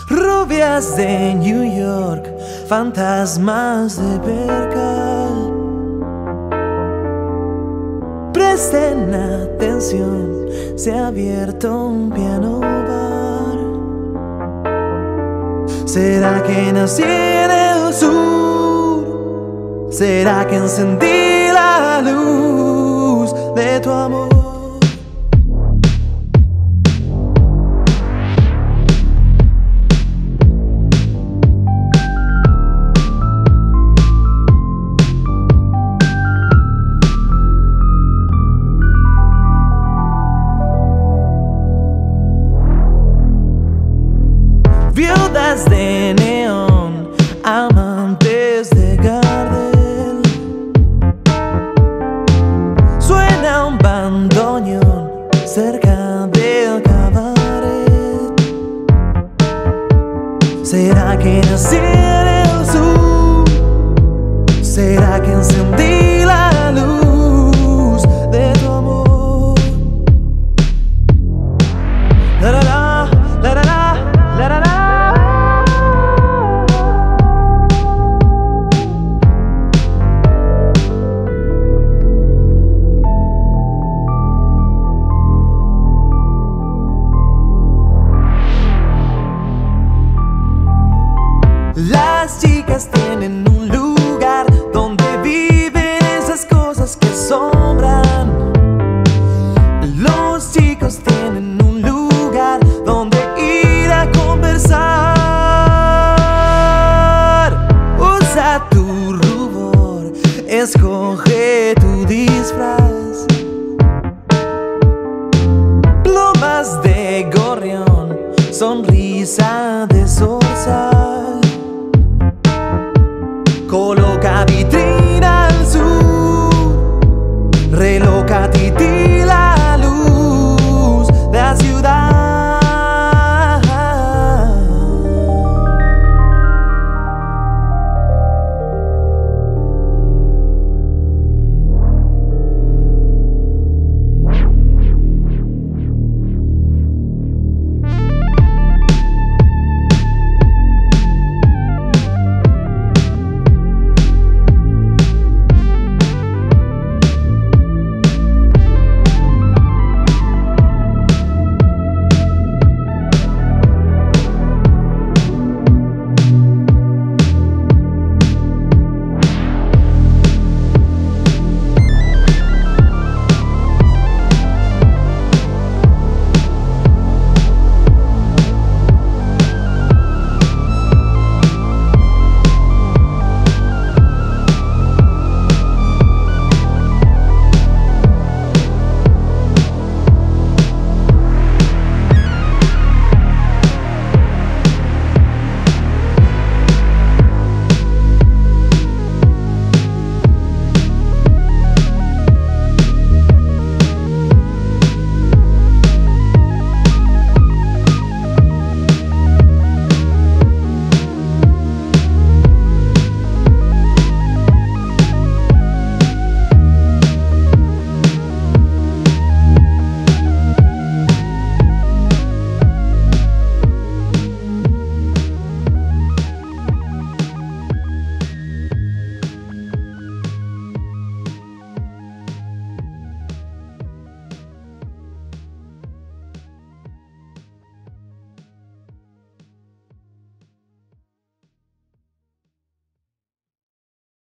Rubias de New York, fantasmas de percal. Presten atención, se ha abierto un piano bar. ¿Será que nací en el sur? ¿Será que encendí la luz de tu amor? Viudas de neón, amantes de Gardel. Suena un bandoneón cerca del cabaret. ¿Será que nací en el sur? ¿Será que encendí la luz de tu amor? La la la, la la la, la la la. Las chicas tienen un lugar donde viven esas cosas que asombran. Los chicos tienen un lugar donde ir a conversar. Usa tu rubor, escoge tu disfraz. Plumas de gorrión, sonrisa de zorzal. Coloca vitrina